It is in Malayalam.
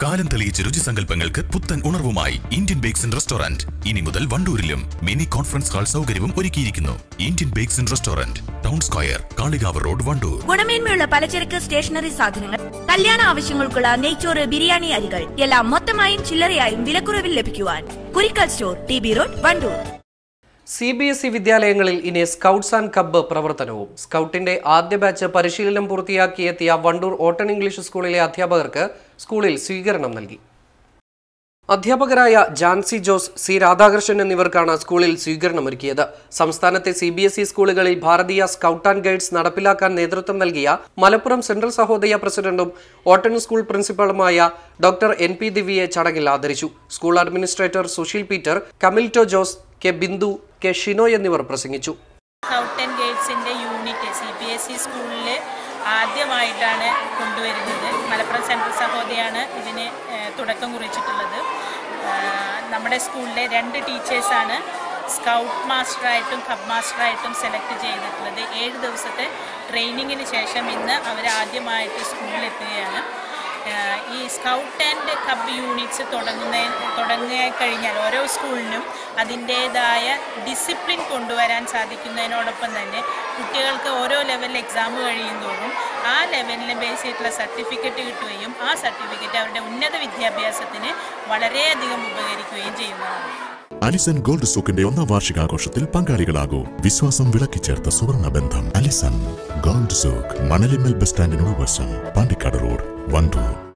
കാലം തെളിയിച്ച രുചിസങ്കല്പങ്ങൾക്ക് പുത്തൻ ഉണർവുമായി ഇന്ത്യൻ ബേക്സ് ആൻഡ് റെസ്റ്റോറന്റ് ഇനി മുതൽ വണ്ടൂരിലും മിനി കോൺഫറൻസ് ഹാൾ സൗകര്യവും ഒരുക്കിയിരിക്കുന്നു. Indian bakes and restaurant, town square, Kalikavu road, Wandoor. ഗുണമേന്മയുള്ള പലചരക്ക് സ്റ്റേഷനറി സാധനങ്ങൾ, കല്യാണ ആവശ്യങ്ങൾക്കുള്ള നെയ്ച്ചോറ്, ബിരിയാണി അരികൾ എല്ലാം മൊത്തമായും ചില്ലറയായും വിലക്കുറവിൽ ലഭിക്കുവാൻ Kurikkal store, TB road, Wandoor. CBSE വിദ്യാലയങ്ങളിൽ ഇനി സ്കൗട്ട്സ് ആൻഡ് കബ്ബ് പ്രവർത്തനവും. സ്കൗട്ടിന്റെ ആദ്യ ബാച്ച് പരിശീലനം പൂർത്തിയാക്കിയെത്തിയ വണ്ടൂർ ഓട്ടൺ ഇംഗ്ലീഷ് സ്കൂളിലെ അധ്യാപകർക്ക് സ്കൂളിൽ സ്വീകരണം നൽകി. അധ്യാപകരായ ജാൻസി ജോസ്, C രാധാകൃഷ്ണൻ എന്നിവർക്കാണ് സ്കൂളിൽ സ്വീകരണമൊരുക്കിയത്. സംസ്ഥാനത്തെ CBSE സ്കൂളുകളിൽ ഭാരതീയ സ്കൗട്ട് ആൻഡ് ഗൈഡ്സ് നടപ്പിലാക്കാൻ നേതൃത്വം നൽകിയ മലപ്പുറം സെൻട്രൽ സഹോദയ പ്രസിഡന്റും ഓട്ടൺ സ്കൂൾ പ്രിൻസിപ്പളുമായ ഡോക്ടർ NP ദിവ്യയെ ചടങ്ങിൽ ആദരിച്ചു. സ്കൂൾ അഡ്മിനിസ്ട്രേറ്റർ സുശീൽ പീറ്റർ, കമിൽറ്റോ Jose, K Bindu, K Shino എന്നിവർ പ്രസംഗിച്ചു. സ്കൗട്ട് ആൻഡ് ഗൈഡ്സിന്റെ യൂണിറ്റ് CBSE സ്കൂളിൽ ആദ്യമായിട്ടാണ് കൊണ്ടുവരുന്നത്. മലപ്പുറം സെൻട്രൽ സഹോദയാണ് ഇതിന് തുടക്കം കുറിച്ചിട്ടുള്ളത്. നമ്മുടെ സ്കൂളിലെ 2 ടീച്ചേഴ്സാണ് സ്കൗട്ട് മാസ്റ്ററായിട്ടും കബ് മാസ്റ്ററായിട്ടും സെലക്ട് ചെയ്തിട്ടുള്ളത്. 7 ദിവസത്തെ ട്രെയിനിങ്ങിന് ശേഷം ഇന്ന് അവർ ആദ്യമായിട്ട് സ്കൂളിലെത്തുകയാണ്. ഈ സ്കൗട്ട് ആൻഡ് കബ് യൂണിറ്റ്സ് തുടങ്ങിക്കഴിഞ്ഞാൽ ഓരോ സ്കൂളിനും അതിൻ്റേതായ ഡിസിപ്ലിൻ കൊണ്ടുവരാൻ സാധിക്കുന്നതിനോടൊപ്പം തന്നെ കുട്ടികൾക്ക് ഓരോ ലെവൽ എക്സാം കഴിയുന്തോറും ആ ലെവലിനെ ബേസ് ചെയ്തിട്ടുള്ള സർട്ടിഫിക്കറ്റ് കിട്ടുകയും ആ സർട്ടിഫിക്കറ്റ് അവരുടെ ഉന്നത വിദ്യാഭ്യാസത്തിന് വളരെയധികം ഉപകരിക്കുകയും ചെയ്യുന്നതാണ്. അലിസൺ ഗോൾഡ് സൂക്കിന്റെ 1ാം വാർഷികാഘോഷത്തിൽ പങ്കാളികളാകൂ. വിശ്വാസം വിളക്കിച്ചേർത്ത സുവർണ ബന്ധം. Alison gold souk, Manalimal bus സ്റ്റാൻഡിനോട് വശം, പാണ്ടിക്കാട് റോഡ്, വണ്ടൂർ.